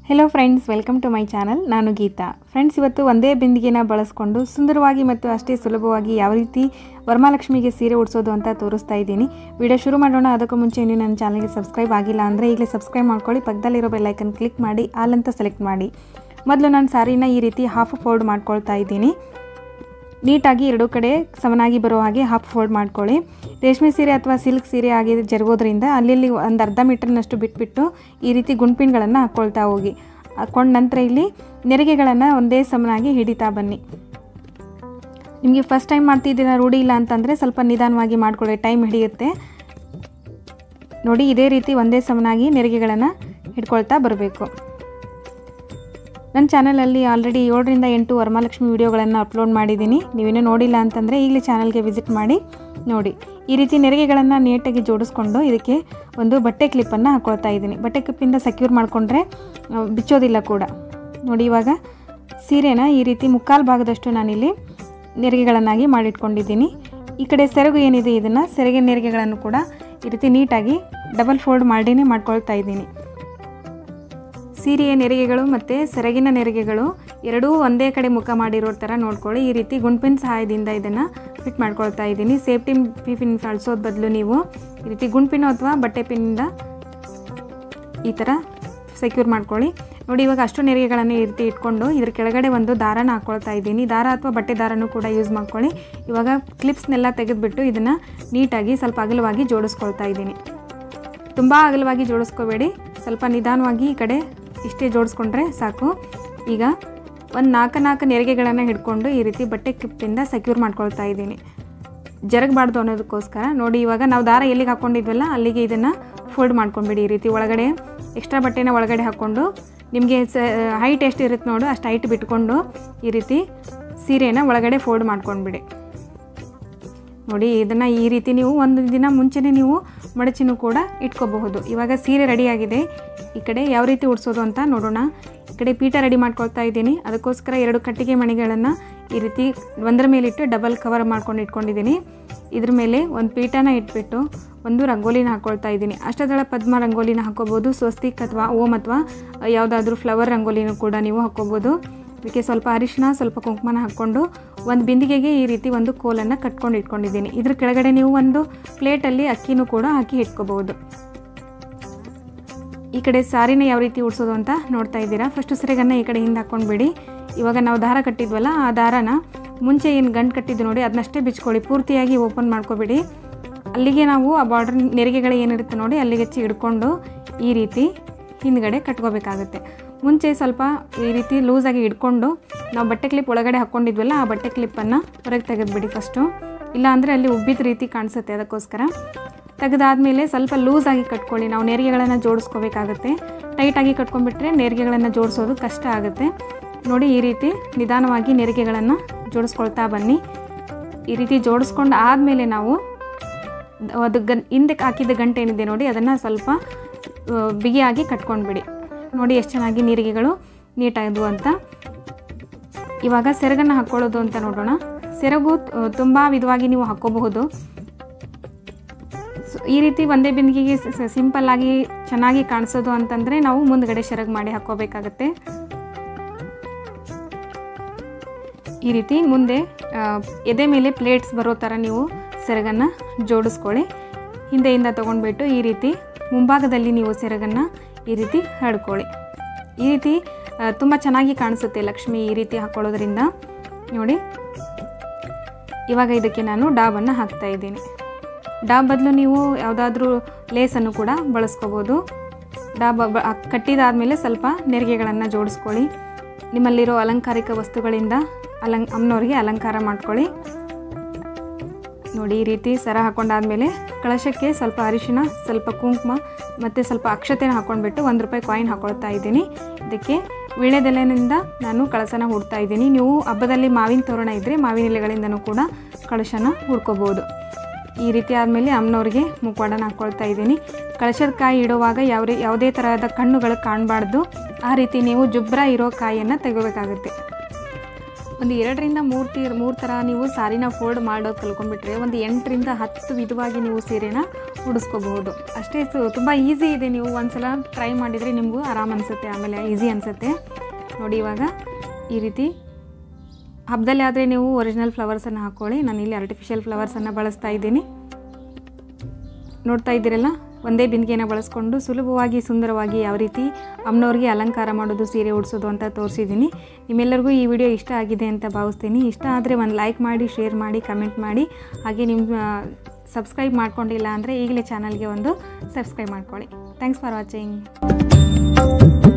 Hello friends, welcome to my channel. ನಾನು Geeta. Friends, ಇವತ್ತು ಒಂದೇ ಬಿಂದಿಗೆನ ಬಳಸ್ಕೊಂಡು ಸುಂದರವಾಗಿ ಮತ್ತು ಅಷ್ಟೇ ಸುಲಭವಾಗಿ ಯಾವ ರೀತಿ ವರಮಹಾಲಕ್ಷ್ಮಿಗೆ ಸೀರೆ ಉಡಿಸೋದು ಅಂತ ತೋರಿಸ್ತಾ ಇದ್ದೀನಿ. ವಿಡಿಯೋ ಶುರು ಮಾಡೋಣ. ಅದಕ್ಕೂ ಮುಂಚೆ ನೀವು ನನ್ನ ಚಾನಲ್ಗೆ ಸಬ್ಸ್ಕ್ರೈಬ್ ಆಗಿಲ್ಲ ಅಂದರೆ ಈಗಲೇ ಸಬ್ಸ್ಕ್ರೈಬ್ ಮಾಡ್ಕೊಳ್ಳಿ. ಪಕ್ಕದಲ್ಲಿರೋ ಬೆಲ್ ಐಕನ್ ಕ್ಲಿಕ್ ಮಾಡಿ ಆಲ್ ಅಂತ ಸೆಲೆಕ್ಟ್ ಮಾಡಿ. ಮೊದಲು ನಾನು ಸಾರಿನ ಈ ರೀತಿ ಹಾಫ್ ಫೋಲ್ಡ್ ಮಾಡ್ಕೊಳ್ತಾ ಇದ್ದೀನಿ. ನೀಟಾಗಿ ಎರಡೂ ಕಡೆ ಸಮನಾಗಿ ಬರೋ ಹಾಗೆ ಹಾಫ್ ಫೋಲ್ಡ್ ಮಾಡ್ಕೊಳ್ಳಿ. ರೇಷ್ಮೆ ಸೀರೆ ಅಥವಾ ಸಿಲ್ಕ್ ಸೀರೆ ಆಗಿ ಜರುಗೋದ್ರಿಂದ ಅಲ್ಲಿ ಒಂದು ಅರ್ಧ ಮೀಟರ್ನಷ್ಟು ಬಿಟ್ಬಿಟ್ಟು ಈ ರೀತಿ ಗುಂಡ್ಪಿನ್ಗಳನ್ನು ಹಾಕ್ಕೊಳ್ತಾ ಹೋಗಿ. ಹಾಕ್ಕೊಂಡ ನಂತರ ಇಲ್ಲಿ ನೆರಿಗೆಗಳನ್ನು ಒಂದೇ ಸಮನಾಗಿ ಹಿಡಿತಾ ಬನ್ನಿ. ನಿಮಗೆ ಫಸ್ಟ್ ಟೈಮ್ ಮಾಡ್ತಿದ್ದೀರಾ, ರೂಢಿ ಇಲ್ಲ ಅಂತಂದರೆ ಸ್ವಲ್ಪ ನಿಧಾನವಾಗಿ ಮಾಡ್ಕೊಳ್ಳಿ, ಟೈಮ್ ಹಿಡಿಯುತ್ತೆ. ನೋಡಿ, ಇದೇ ರೀತಿ ಒಂದೇ ಸಮನಾಗಿ ನೆರಿಗೆಗಳನ್ನು ಹಿಡ್ಕೊಳ್ತಾ ಬರಬೇಕು. ನನ್ನ ಚಾನಲಲ್ಲಿ ಆಲ್ರೆಡಿ 7ರಿಂದ 8 ವರಮಹಾಲಕ್ಷ್ಮಿ ವಿಡಿಯೋಗಳನ್ನು ಅಪ್ಲೋಡ್ ಮಾಡಿದ್ದೀನಿ. ನೀವೇನೂ ನೋಡಿಲ್ಲ ಅಂತಂದರೆ ಈಗಲೇ ಚಾನಲ್ಗೆ ವಿಸಿಟ್ ಮಾಡಿ ನೋಡಿ. ಈ ರೀತಿ ನೆರಿಗೆಗಳನ್ನು ನೀಟಾಗಿ ಜೋಡಿಸ್ಕೊಂಡು ಇದಕ್ಕೆ ಒಂದು ಬಟ್ಟೆ ಕ್ಲಿಪ್ಪನ್ನು ಹಾಕ್ಕೊಳ್ತಾ ಇದ್ದೀನಿ. ಬಟ್ಟೆ ಕ್ಲಿಪ್ಪಿಂದ ಸೆಕ್ಯೂರ್ ಮಾಡಿಕೊಂಡ್ರೆ ಬಿಚ್ಚೋದಿಲ್ಲ ಕೂಡ. ನೋಡಿ, ಇವಾಗ ಸೀರೆನ ಈ ರೀತಿ ಮುಕ್ಕಾಲು ಭಾಗದಷ್ಟು ನಾನಿಲ್ಲಿ ನೆರಿಗೆಗಳನ್ನಾಗಿ ಮಾಡಿಟ್ಕೊಂಡಿದ್ದೀನಿ. ಈ ಕಡೆ ಸೆರಗು ಏನಿದೆ, ಇದನ್ನು ಸೆರಗಿನ ನೆರಿಗೆಗಳನ್ನು ಕೂಡ ಈ ರೀತಿ ನೀಟಾಗಿ ಡಬಲ್ ಫೋಲ್ಡ್ ಮಾಡಿನೇ ಮಾಡ್ಕೊಳ್ತಾ ಇದ್ದೀನಿ. ಸೀರೆಯ ನೆರಿಗೆಗಳು ಮತ್ತು ಸೆರಗಿನ ನೆರಿಗೆಗಳು ಎರಡೂ ಒಂದೇ ಕಡೆ ಮುಖ ಮಾಡಿರೋ ಥರ ನೋಡ್ಕೊಳ್ಳಿ. ಈ ರೀತಿ ಗುಂಡ್ಪಿನ್ ಸಹಾಯದಿಂದ ಇದನ್ನು ಫಿಟ್ ಮಾಡ್ಕೊಳ್ತಾ ಇದ್ದೀನಿ. ಸೇಫ್ಟಿ ಪಿನ್ ಅಳಿಸೋದು ಬದಲು ನೀವು ಈ ರೀತಿ ಗುಂಡ್ಪಿನ್ ಅಥವಾ ಬಟ್ಟೆ ಪಿನ್ನಿಂದ ಈ ಥರ ಸೆಕ್ಯೂರ್ ಮಾಡ್ಕೊಳ್ಳಿ. ನೋಡಿ, ಇವಾಗ ಅಷ್ಟು ನೆರಿಗೆಗಳನ್ನು ಈ ರೀತಿ ಇಟ್ಕೊಂಡು ಇದ್ರ ಕೆಳಗಡೆ ಒಂದು ದಾರನ ಹಾಕ್ಕೊಳ್ತಾ ಇದ್ದೀನಿ. ದಾರ ಅಥವಾ ಬಟ್ಟೆ ದಾರನೂ ಕೂಡ ಯೂಸ್ ಮಾಡ್ಕೊಳ್ಳಿ. ಇವಾಗ ಕ್ಲಿಪ್ಸ್ನೆಲ್ಲ ತೆಗೆದುಬಿಟ್ಟು ಇದನ್ನು ನೀಟಾಗಿ ಸ್ವಲ್ಪ ಅಗಲವಾಗಿ ಜೋಡಿಸ್ಕೊಳ್ತಾ ಇದ್ದೀನಿ. ತುಂಬ ಅಗಲವಾಗಿ ಜೋಡಿಸ್ಕೋಬೇಡಿ, ಸ್ವಲ್ಪ ನಿಧಾನವಾಗಿ ಈ ಕಡೆ ಇಷ್ಟೇ ಜೋಡಿಸ್ಕೊಂಡ್ರೆ ಸಾಕು. ಈಗ ಒಂದು 4 ನೆರಿಗೆಗಳನ್ನು ಹಿಡ್ಕೊಂಡು ಈ ರೀತಿ ಬಟ್ಟೆ ಕ್ಲಿಪ್ಪಿಂದ ಸೆಕ್ಯೂರ್ ಮಾಡ್ಕೊಳ್ತಾ ಇದ್ದೀನಿ, ಜರಗಬಾರ್ದು ಅನ್ನೋದಕ್ಕೋಸ್ಕರ. ನೋಡಿ, ಇವಾಗ ನಾವು ದಾರ ಎಲ್ಲಿಗೆ ಹಾಕ್ಕೊಂಡಿದ್ವಲ್ಲ ಅಲ್ಲಿಗೆ ಇದನ್ನು ಫೋಲ್ಡ್ ಮಾಡ್ಕೊಂಬಿಡಿ. ಈ ರೀತಿ ಒಳಗಡೆ ಎಕ್ಸ್ಟ್ರಾ ಬಟ್ಟೆನ ಒಳಗಡೆ ಹಾಕ್ಕೊಂಡು ನಿಮಗೆ ಹೈಟ್ ಎಷ್ಟು ಇರುತ್ತೆ ನೋಡು ಅಷ್ಟು ಹೈಟ್ ಬಿಟ್ಕೊಂಡು ಈ ರೀತಿ ಸೀರೆನ ಒಳಗಡೆ ಫೋಲ್ಡ್ ಮಾಡ್ಕೊಂಡ್ಬಿಡಿ. ನೋಡಿ, ಇದನ್ನು ಈ ರೀತಿ ನೀವು ಒಂದು ದಿನ ಮುಂಚೆನೇ ನೀವು ಮಡಚಿನೂ ಕೂಡ ಇಟ್ಕೋಬಹುದು. ಇವಾಗ ಸೀರೆ ರೆಡಿಯಾಗಿದೆ. ಈ ಕಡೆ ಯಾವ ರೀತಿ ಉಡಿಸೋದು ಅಂತ ನೋಡೋಣ. ಈ ಕಡೆ ಪೀಠ ರೆಡಿ ಮಾಡ್ಕೊಳ್ತಾ ಇದ್ದೀನಿ. ಅದಕ್ಕೋಸ್ಕರ 2 ಕಟ್ಟಿಗೆ ಮಣಿಗಳನ್ನು ಈ ರೀತಿ ಒಂದರ ಮೇಲಿಟ್ಟು ಡಬಲ್ ಕವರ್ ಮಾಡ್ಕೊಂಡು ಇಟ್ಕೊಂಡಿದ್ದೀನಿ. ಇದ್ರ ಮೇಲೆ ಒಂದು ಪೀಠನ ಇಟ್ಬಿಟ್ಟು ಒಂದು ರಂಗೋಲಿನ ಹಾಕ್ಕೊಳ್ತಾ ಇದ್ದೀನಿ. ಅಷ್ಟದಳ ಪದ್ಮ ರಂಗೋಲಿನ ಹಾಕ್ಕೋಬೋದು, ಸ್ವಸ್ತಿಕ್ ಅಥವಾ ಓಮ್ ಅಥವಾ ಯಾವುದಾದ್ರೂ ಫ್ಲವರ್ ರಂಗೋಲಿನೂ ಕೂಡ ನೀವು ಹಾಕ್ಕೋಬೋದು. ಇದಕ್ಕೆ ಸ್ವಲ್ಪ ಅರಿಶಿನ, ಸ್ವಲ್ಪ ಕುಂಕುಮನ ಹಾಕ್ಕೊಂಡು ಒಂದು ಬಿಂದಿಗೆಗೆ ಈ ರೀತಿ ಒಂದು ಕೋಲನ್ನು ಕಟ್ಕೊಂಡು ಇಟ್ಕೊಂಡಿದ್ದೀನಿ. ಇದ್ರ ಕೆಳಗಡೆ ನೀವು ಒಂದು ಪ್ಲೇಟಲ್ಲಿ ಅಕ್ಕಿನೂ ಕೂಡ ಹಾಕಿ ಇಟ್ಕೋಬಹುದು. ಈ ಕಡೆ ಸಾರಿನ ಯಾವ ರೀತಿ ಉಡಿಸೋದು ಅಂತ ನೋಡ್ತಾ ಇದ್ದೀರಾ. ಫಸ್ಟು ಸೆರಗನ್ನು ಈ ಕಡೆ ಹಿಂದೆ ಹಾಕ್ಕೊಂಡ್ಬಿಡಿ. ಇವಾಗ ನಾವು ದಾರ ಕಟ್ಟಿದ್ವಲ್ಲ, ಆ ದಾರನ ಮುಂಚೆ ಏನು ಗಂಟು ಕಟ್ಟಿದ್ದು ನೋಡಿ ಅದನ್ನಷ್ಟೇ ಬಿಚ್ಕೊಳ್ಳಿ, ಪೂರ್ತಿಯಾಗಿ ಓಪನ್ ಮಾಡ್ಕೊಬೇಡಿ. ಅಲ್ಲಿಗೆ ನಾವು ಆ ಬಾರ್ಡರ್ ನೆರಿಗೆಗಳು ಏನಿರುತ್ತೆ ನೋಡಿ ಅಲ್ಲಿಗೆ ಹಿಡ್ಕೊಂಡು ಈ ರೀತಿ ಹಿಂದ್ಗಡೆ ಕಟ್ಕೋಬೇಕಾಗುತ್ತೆ. ಮುಂಚೆ ಸ್ವಲ್ಪ ಈ ರೀತಿ ಲೂಸಾಗಿ ಹಿಡ್ಕೊಂಡು ನಾವು ಬಟ್ಟೆ ಕ್ಲಿಪ್ ಒಳಗಡೆ ಹಾಕ್ಕೊಂಡಿದ್ವಲ್ಲ ಆ ಬಟ್ಟೆ ಕ್ಲಿಪ್ಪನ್ನು ಹೊರಗೆ ತೆಗೆದುಬಿಡಿ ಫಸ್ಟು. ಇಲ್ಲ ಅಂದರೆ ಅಲ್ಲಿ ಉಬ್ಬಿದ ರೀತಿ ಕಾಣಿಸುತ್ತೆ. ಅದಕ್ಕೋಸ್ಕರ ತೆಗೆದಾದ್ಮೇಲೆ ಸ್ವಲ್ಪ ಲೂಸಾಗಿ ಕಟ್ಕೊಳ್ಳಿ. ನಾವು ನೆರಿಗೆಗಳನ್ನು ಜೋಡಿಸ್ಕೋಬೇಕಾಗುತ್ತೆ. ಟೈಟಾಗಿ ಕಟ್ಕೊಂಡ್ಬಿಟ್ರೆ ನೆರಿಗೆಗಳನ್ನು ಜೋಡಿಸೋದು ಕಷ್ಟ ಆಗುತ್ತೆ. ನೋಡಿ, ಈ ರೀತಿ ನಿಧಾನವಾಗಿ ನೆರಿಗೆಗಳನ್ನು ಜೋಡಿಸ್ಕೊಳ್ತಾ ಬನ್ನಿ. ಈ ರೀತಿ ಜೋಡಿಸ್ಕೊಂಡು ಆದಮೇಲೆ ನಾವು ಅದು ಹಿಂದಕ್ಕೆ ಹಾಕಿದ ಗಂಟೆ ಏನಿದೆ ನೋಡಿ ಅದನ್ನು ಸ್ವಲ್ಪ ಬಿಗಿಯಾಗಿ ಕಟ್ಕೊಂಡ್ಬಿಡಿ. ನೋಡಿ ಎಷ್ಟು ಚೆನ್ನಾಗಿ ನೆರಿಗೆಗಳು ನೀಟಾದವು ಅಂತ. ಇವಾಗ ಸೆರಗನ್ನು ಹಾಕ್ಕೊಳ್ಳೋದು ಅಂತ ನೋಡೋಣ. ಸೆರಗು ತುಂಬ ವಿಧವಾಗಿ ನೀವು ಹಾಕ್ಕೋಬಹುದು. ಈ ರೀತಿ ಒಂದೇ ಬಿಂದಿಗೆಗೆ ಸಿಂಪಲ್ಲಾಗಿ ಚೆನ್ನಾಗಿ ಕಾಣಿಸೋದು ಅಂತಂದರೆ ನಾವು ಮುಂದ್ಗಡೆ ಸೆರಗು ಮಾಡಿ ಹಾಕ್ಕೋಬೇಕಾಗತ್ತೆ. ಈ ರೀತಿ ಮುಂದೆ ಎದೆ ಮೇಲೆ ಪ್ಲೇಟ್ಸ್ ಬರೋ ಥರ ನೀವು ಸೆರಗನ್ನು ಜೋಡಿಸ್ಕೊಳ್ಳಿ. ಹಿಂದೆಯಿಂದ ತೊಗೊಂಡ್ಬಿಟ್ಟು ಈ ರೀತಿ ಮುಂಭಾಗದಲ್ಲಿ ನೀವು ಸೆರಗನ್ನು ಈ ರೀತಿ ಹರಡ್ಕೊಳ್ಳಿ. ಈ ರೀತಿ ತುಂಬ ಚೆನ್ನಾಗಿ ಕಾಣಿಸುತ್ತೆ ಲಕ್ಷ್ಮಿ ಈ ರೀತಿ ಹಾಕ್ಕೊಳ್ಳೋದ್ರಿಂದ. ನೋಡಿ, ಇವಾಗ ಇದಕ್ಕೆ ನಾನು ಡಾಬನ್ನು ಹಾಕ್ತಾ ಇದ್ದೀನಿ. ಡಾಬ್ ಬದಲು ನೀವು ಯಾವುದಾದ್ರೂ ಲೇಸನ್ನು ಕೂಡ ಬಳಸ್ಕೋಬೋದು. ಡಾಬ್ ಕಟ್ಟಿದಾದಮೇಲೆ ಸ್ವಲ್ಪ ನೆರಿಗೆಗಳನ್ನು ಜೋಡಿಸ್ಕೊಳ್ಳಿ. ನಿಮ್ಮಲ್ಲಿರೋ ಅಲಂಕಾರಿಕ ವಸ್ತುಗಳಿಂದ ಅಮ್ಮನವ್ರಿಗೆ ಅಲಂಕಾರ ಮಾಡ್ಕೊಳ್ಳಿ. ನೋಡಿ, ಈ ರೀತಿ ಸರ ಹಾಕ್ಕೊಂಡಾದ್ಮೇಲೆ ಕಳಶಕ್ಕೆ ಸ್ವಲ್ಪ ಅರಿಶಿನ, ಸ್ವಲ್ಪ ಕುಂಕುಮ ಮತ್ತು ಸ್ವಲ್ಪ ಅಕ್ಷತೆನ ಹಾಕ್ಕೊಂಡ್ಬಿಟ್ಟು ₹1 ಕಾಯಿನ್ ಹಾಕ್ಕೊಳ್ತಾ ಇದ್ದೀನಿ. ಇದಕ್ಕೆ ವೀಳ್ಯದೆಲೆಯಿಂದ ನಾನು ಕಳಶನ ಹೂಡ್ತಾ ಇದ್ದೀನಿ. ನೀವು ಹಬ್ಬದಲ್ಲಿ ಮಾವಿನ ತೋರಣ ಇದ್ದರೆ ಮಾವಿನ ಎಲೆಗಳಿಂದನೂ ಕೂಡ ಕಳಶನ ಹೂಡ್ಕೋಬೋದು. ಈ ರೀತಿ ಆದಮೇಲೆ ಅಮ್ಮನವ್ರಿಗೆ ಮುಖವಾಡನ ಹಾಕ್ಕೊಳ್ತಾ ಇದ್ದೀನಿ. ಕಳಶದ ಕಾಯಿ ಇಡುವಾಗ ಯಾವುದೇ ಥರದ ಕಣ್ಣುಗಳು ಕಾಣಬಾರ್ದು. ಆ ರೀತಿ ನೀವು ಜುಬ್ರ ಇರೋ ಕಾಯಿಯನ್ನು ತೆಗೋಬೇಕಾಗುತ್ತೆ. ಒಂದು 2ರಿಂದ 3 ಥರ ನೀವು ಸಾರಿನ ಫೋಲ್ಡ್ ಮಾಡೋದು ಕಲ್ಕೊಂಡ್ಬಿಟ್ರೆ ಒಂದು 8ರಿಂದ 10 ವಿಧವಾಗಿ ನೀವು ಸೀರೆನ ಉಡಿಸ್ಕೋಬಹುದು. ಅಷ್ಟೇ ತುಂಬ ಈಸಿ ಇದೆ. ನೀವು ಒಂದ್ಸಲ ಟ್ರೈ ಮಾಡಿದರೆ ನಿಮಗೂ ಆರಾಮ್ ಅನಿಸುತ್ತೆ, ಆಮೇಲೆ ಈಸಿ ಅನಿಸುತ್ತೆ. ನೋಡಿ ಇವಾಗ ಈ ರೀತಿ ಹಬ್ಬದಲ್ಲಿ ಆದರೆ ನೀವು ಒರಿಜಿನಲ್ ಫ್ಲವರ್ಸನ್ನು ಹಾಕ್ಕೊಳ್ಳಿ. ನಾನಿಲ್ಲಿ ಆರ್ಟಿಫಿಷಿಯಲ್ ಫ್ಲವರ್ಸನ್ನು ಬಳಸ್ತಾ ಇದ್ದೀನಿ. ನೋಡ್ತಾ ಇದ್ದೀರಲ್ಲ, ಒಂದೇ ಬಿಂದಿಗೆನ ಬಳಸ್ಕೊಂಡು ಸುಲಭವಾಗಿ ಸುಂದರವಾಗಿ ಯಾವ ರೀತಿ ಅಮ್ಮನವ್ರಿಗೆ ಅಲಂಕಾರ ಮಾಡೋದು, ಸೀರೆ ಉಡಿಸೋದು ಅಂತ ತೋರಿಸಿದ್ದೀನಿ. ನಿಮ್ಮೆಲ್ಲರಿಗೂ ಈ ವಿಡಿಯೋ ಇಷ್ಟ ಆಗಿದೆ ಅಂತ ಭಾವಿಸ್ತೀನಿ. ಇಷ್ಟ ಆದರೆ ಒಂದು ಲೈಕ್ ಮಾಡಿ, ಶೇರ್ ಮಾಡಿ, ಕಮೆಂಟ್ ಮಾಡಿ. ಹಾಗೆ ನಿಮ್ಮ ಸಬ್ಸ್ಕ್ರೈಬ್ ಮಾಡ್ಕೊಂಡಿಲ್ಲ ಅಂದರೆ ಈಗಲೇ ಚಾನಲ್ಗೆ ಒಂದು ಸಬ್ಸ್ಕ್ರೈಬ್ ಮಾಡ್ಕೊಳ್ಳಿ. Thanks for watching.